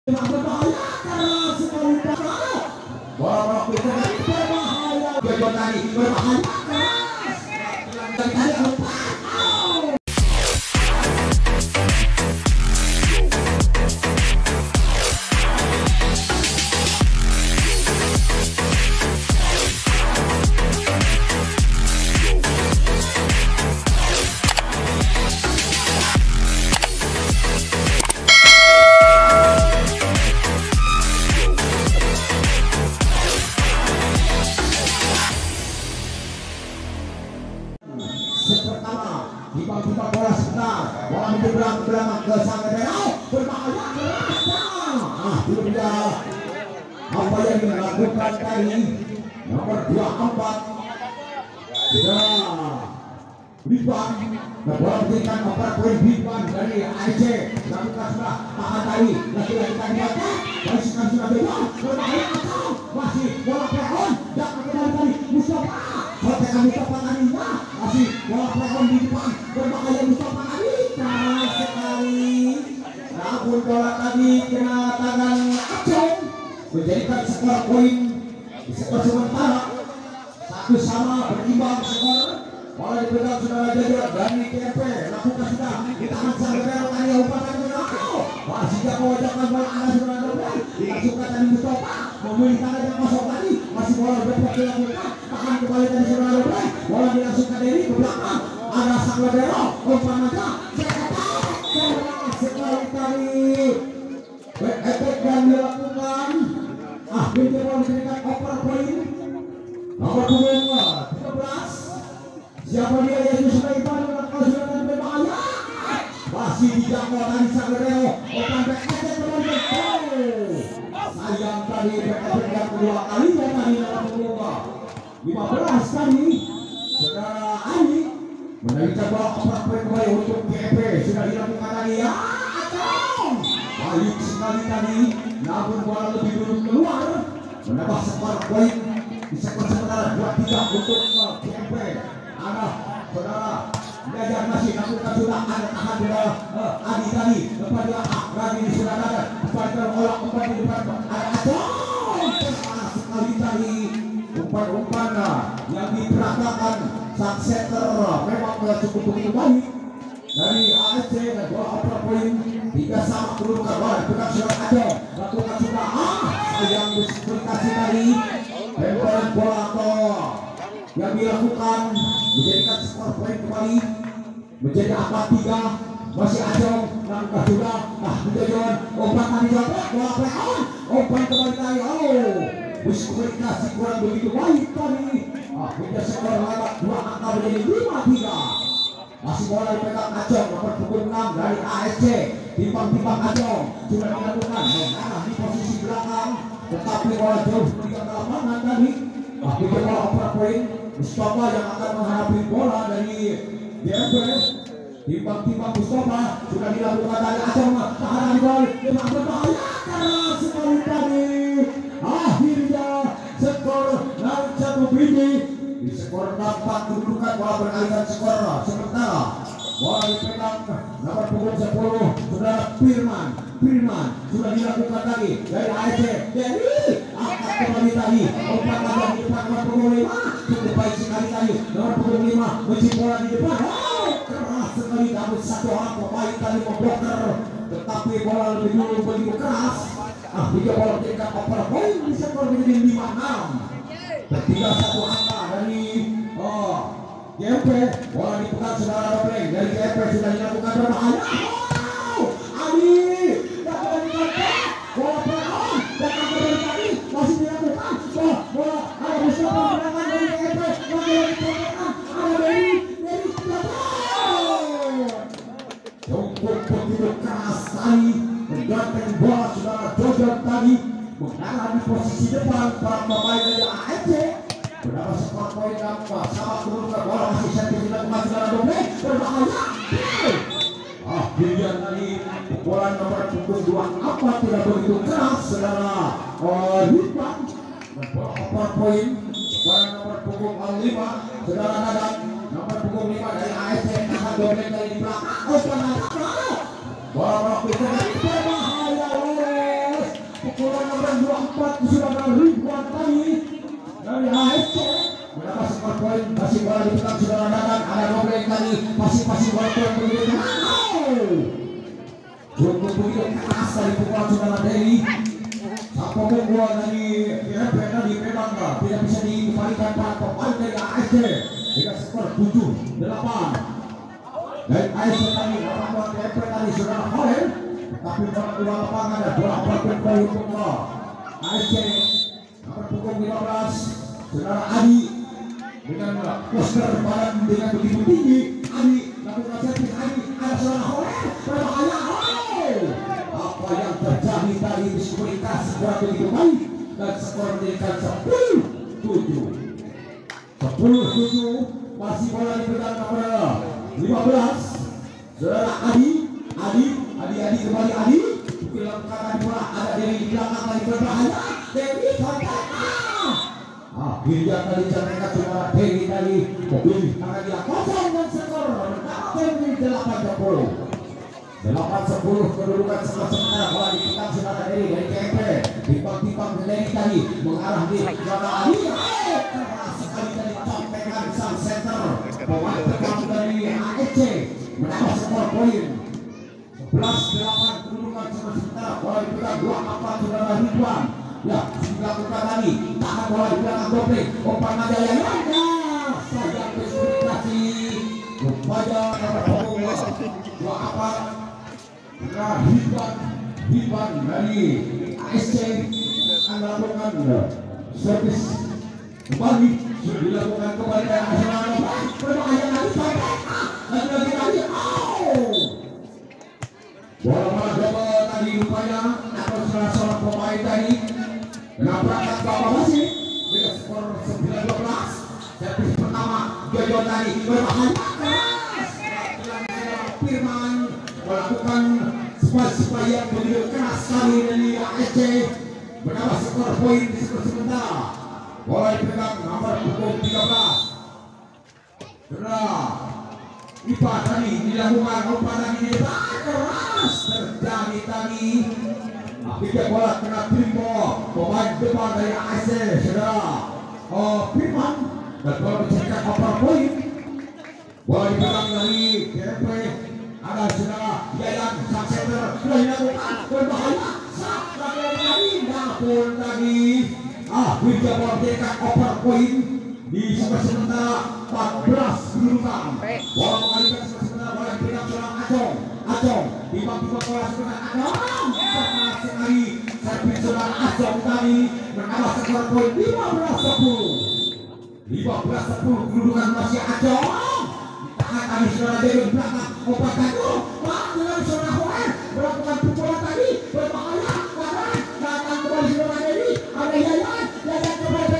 berbahaya keras sekali bola kita berbahaya tadi berbahaya keras tadi tiba-tiba bola sebentar, bola menyeberang ke sang Deo, berbahaya kerasnya. Belum dia apa yang dilakukan tadi nomor 24 sudah Ridwan, dan bola diberikan kepada poin Ridwan dari AEC, lakukan sudah tahan tadi, lagi-lagi tadi balikan sudah bebas, berbahaya kacau, masih bola peon, dan kembali tadi Mustafa, protekan Mustafa tadinya, masih bola peon di depan, berbahaya Mustafa tadi, keras sekali, namun bola tadi kena tangan Acong, menjadikan skor poin di skor sementara, 1-1 berimbang skor. Bola dipegang saudara Jajur dari TP, lakukan sudah di tangan sang Deo tadi umpan masih jago wajakan bola ada saudara Dobel, dilangsungkan tadi Mustafa memilih tangan yang kosong tadi, masih bola berpok dilakukan, tahan kembali tadi saudara Dobel, bola dilangsungkan dari ke belakang, ada sang Deo, umpan aja, keras sekali tadi, efek yang dilakukan, akhirnya bola diberikan oper poin, nomor 13. Siapa dia yang sudah ibadah dengan kesulitan berbahaya? Masih dijangkau tadi sang Deo. Opan efek kembali sayang tadi efek yang kedua kalinya tadi dalam mencoba 15 tadi. Saudara Ali menaikkan bola opan kembali untuk GP sudah dilakukan tadi ya. Baik sekali tadi, namun bola lebih dulu keluar menambah skor poin di skor sementara 2-3 untuk GP. Ada saudara Jajar masih lakukan sudah ada tahan saudara Adi tadi depan dia lagi sudah ada depan olah umpan di depan ada Acong sekali tadi umpan-umpan yang diperagakan sang setter memang cukup begitu baik dari AFC dan bola oper poin 3-3 kedudukan bola pegang sudah ada lakukan sudah sayang diskualifikasi tadi lemparan bola yang dilakukan menjadikan skor poin kembali menjadi 4-3 masih Acong langkah sudah menjajuan umpan tadi dapat bola peon umpan kembali tadi diskualifikasi kurang begitu baik tadi menjadi skor lewat 2 angka menjadi 5-3 masih bola dipegang Acong nomor pukul 6 dari ASC timbang-timbang Acong sudah dilakukan mengarah di posisi belakang tetapi bola jauh meninggal ke lapangan tadi bola oper poin Mustafa yang akan menghadapi bola dari GMP timbang-timbang Mustafa sudah dilakukan dari Acong tahanan gol dengan berbahaya keras sekali tadi akhirnya skor naik 1 biji di skor 4 kedudukan bola beralihkan skor sementara bola dipegang nomor punggung 10 saudara Firman sudah dilakukan tadi dari AFC jadi angkat kembali tadi umpan lagi di depan nomor punggung 5 cukup baik sekali tadi nomor punggung 5 mencip bola di depan keras sekali namun satu orang pemain tadi membloker tetapi bola lebih dulu begitu keras akhirnya bola menjadikan oper poin di skor menjadi 5-6 ketiga satu angka dari GMP bola dipegang saudara Dobleng dari GMP sudah dilakukan berbahaya Ali bola peon dan kembali tadi masih dilakukan bola ada Mustafa serangan dari GMP lagi dipegang ada dari cukup begitu keras tadi mengganteng bola saudara Jojon tadi mengarah di posisi depan para pemain dari AFC berapa skor poin dapat sama kedudukan bola masih satu dilakukan saudara Dobleng berbahaya akhirnya tadi bola nomor punggung 2 apa tidak begitu keras saudara Ridwan dan bola oper poin bola nomor punggung 5 saudara Dadan nomor punggung 5 dari AFC tahan Dobleng dari belakang bola itu berbahaya pukulan nomor 24 sudah Ridwan tadi dari AFC mendapat skor poin. Masih bola dipegang saudara Dadan, ada Robleng tadi masih bola poin begitu. Cukup begitu keras dari pukulan saudara Dewi. Sampai bola dari Pena di Memang tidak bisa dikembalikan para pemain dari AFC dengan skor 7-8. Dan AFC tadi melawan KMP tadi saudara Holen, tapi bola lapangan ada berapa poin untuk bola AFC nomor punggung 15 saudara Adi dengan poster badan dengan begitu tinggi. Adi lakukan servis, Adi ada saudara Holen berbahaya. Apa yang terjadi tadi diskualifikasi kurang begitu baik dan skor menjadikan 10-7 masih bola dipegang nomor 15 saudara Adi kembali Adi lakukan bola ada Dewi di belakang lagi berbahaya. Dewi kontak akhirnya tadi mereka saudara Dewi tadi mobil karena dia kosong dan skor 8-10 kedudukan sementara bola dipegang saudara Dewi dari KMP timbang Dewi tadi mengarah di saudara Adi keras sekali tadi contekan sang center pemain terbaik dari AFC menambah skor poin 11-8 kedudukan sementara bola dipegang 2-4 saudara Ridwan. Ya, dilakukan tadi tahan bola di belakang Dopleng umpan aja yang ada sayang diskualifikasi upaya nomor 2 Ridwan dari ASC akan melakukan servis kembali sudah dilakukan kembali dari Arsenal berbahaya lagi bola double tadi rupanya atau salah seorang pemain tadi dengan berangkat ke bawah masih dengan skor 9-12. Servis pertama Jojo tadi berbahaya Firman melakukan spasi yang begitu keras kali dari AFC menambah skor poin di skor sementara. Bola dipegang nomor punggung 13 Ipa tadi dilakukan umpan lagi di depan keras terjadi tadi akhirnya bola kena timbo pemain depan dari AFC saudara Firman dan bola mencetak upper poin. Bola dipegang dari KMP ada saudara Yayan sang center dilakukan berbahaya lagi namun tadi akhirnya bola mencetak upper poin di skor sementara 14 kedudukan. Bola mengalihkan skor sementara bola dipegang seorang Acong timbang-timbang bola sementara Acong keras sekali servis seorang Acong tadi menambah skor poin 15-10 kedudukan masih Acong ditahan tadi saudara Dewi belakang obat kado dengan saudara Hoen melakukan pukulan tadi berbahaya datang kembali saudara Dewi ada Yayan kembali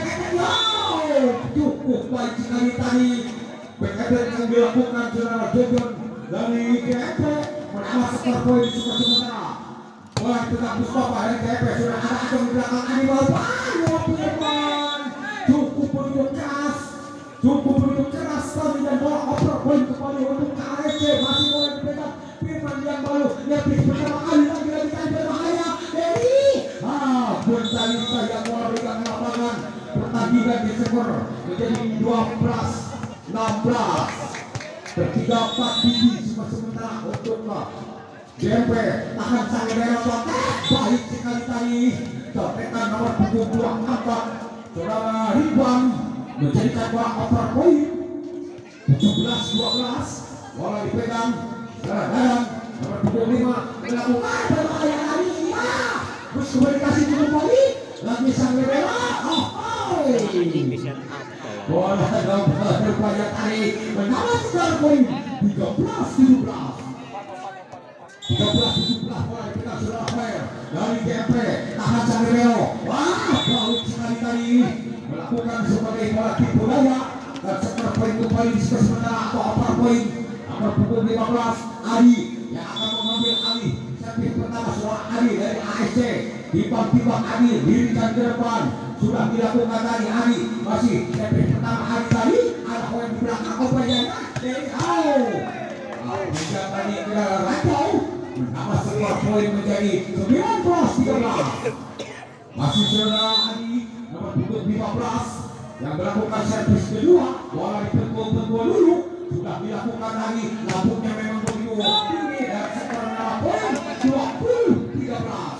cukup baik sekali tadi PKB yang dilakukan saudara Jojon dari KMP menambah skor poin skor sementara. Bola dipegang Mustafa dari KMP sudah ada Acong di belakang Animal Firman cukup begitu keras tadi dan bola over poin kembali untuk AFC masih bola dipegang Firman yang baru lebih pertama kali lagi berbahaya dari tadi sayang bola pegang lapangan pertandingan di skor menjadi 12-16 tertiga 4 biji sementara untuk JMP tahan sang merah baik sekali tadi contekan nomor punggung 24 saudara Ridwan menjadikan bola over poin 17-12 bola dipegang saudara Dadan nomor punggung 5 melakukan berbahaya lagi terus komunikasi kembali lagi sang merah bola gambar berupaya tadi menambah skor poin 13-17 bola dipegang saudara Fair dari KMP tahan Sangreo baik sekali tadi melakukan sebagai bola tipu daya dan skor poin kembali di skor sementara atau upper poin nomor punggung 15 Adi yang akan mengambil alih servis pertama saudara Adi dari AFC timbang-timbang Adi dirikan ke depan sudah dilakukan tadi Adi masih servis pertama Adi tadi ada poin di belakang upaya dari menjadi tadi ke Racau menambah skor poin menjadi 19-13. Masih saudara Adi nomor punggung 15 yang melakukan servis kedua. Bola dipentul-pentul dulu, sudah dilakukan lagi, lambungnya memang begitu tinggi dan skor menambah poin 20-13.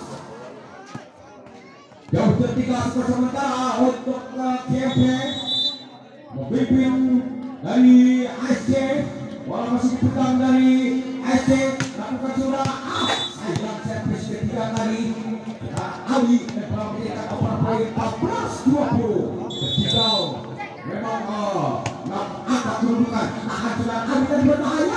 Jauh ketiga skor sementara untuk KMP memimpin dari ASC. Bola masih dipegang dari ASC, lakukan sudah sayang servis ketiga kali Ali dan bola menjadikan oper poin 14-20. Ketiga memang angkat kedudukan tahan sudah Ali dan berbahaya.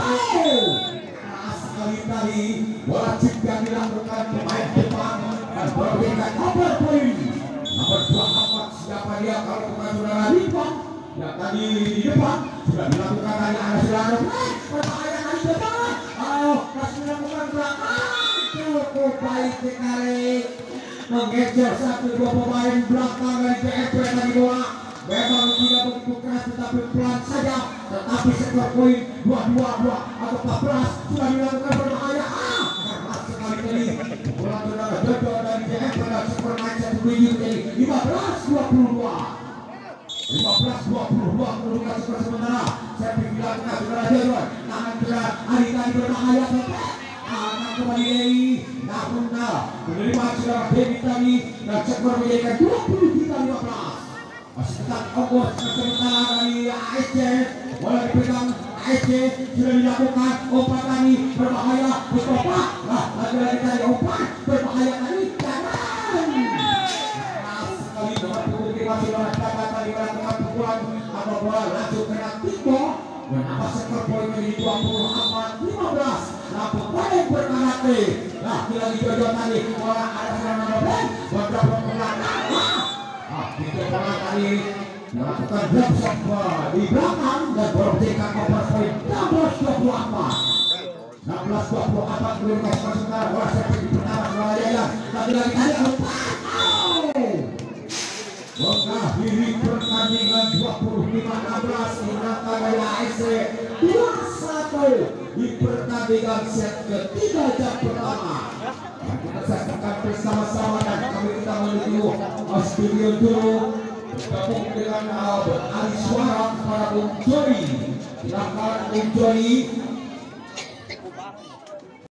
Keras sekali tadi bola chip yang dilakukan pemain depan dan bola menjadikan oper poin nomor 24. Siapa dia kalau bukan saudara Limpang yang tadi di depan sudah dilakukan hanya ada saudara berbahaya kali depan. Masih dilakukan belakang cukup baik sekali mengejar 1-2 pemain belakang dari PSP tadi. Bola memang tidak begitu keras tetapi pelan saja, tetapi skor poin 22 atau 14 sudah dilakukan berbahaya. Keras sekali tadi bola saudara Jojo dari PSP dan skor naik 1 biji menjadi 15-22. 15-22 kedudukan skor sementara. Servis dilakukan saudara Jojo, tangan saudara Ali tadi berbahaya sampai akan kembali Dewi, namun menerima saudara Dewi tadi dan skor menjadikan 23-15. Masih tetap ongkos sementara dari ASC. Bola dipegang ASC, sudah dilakukan umpan tadi berbahaya Mustafa. Lagi-lagi tadi umpan berbahaya tadi jangan. Keras sekali nomor punggung 5 saudara dapat tadi melakukan pukulan atau bola langsung kena Tito. Menambah skor poin menjadi 24-15. Lampu poin berkarate. Lagi-lagi Jojo tadi bola ada serangan dobel berdobrak ke belakang. Itu bola tadi melakukan drop shot di belakang dan bola menjadikan oper poin 16-24 kedudukan skor sementara. Bola servis di pertama Surabaya. Lagi-lagi tadi mengakhiri pertandingan 25-16 menangkan ASC 2-1 di pertandingan set ketiga jam pertama. Kita saksikan bersama-sama dan kami kita menuju studio dulu bergabung dengan beralih suara kepada Bung Joni. Silakan Bung Joni.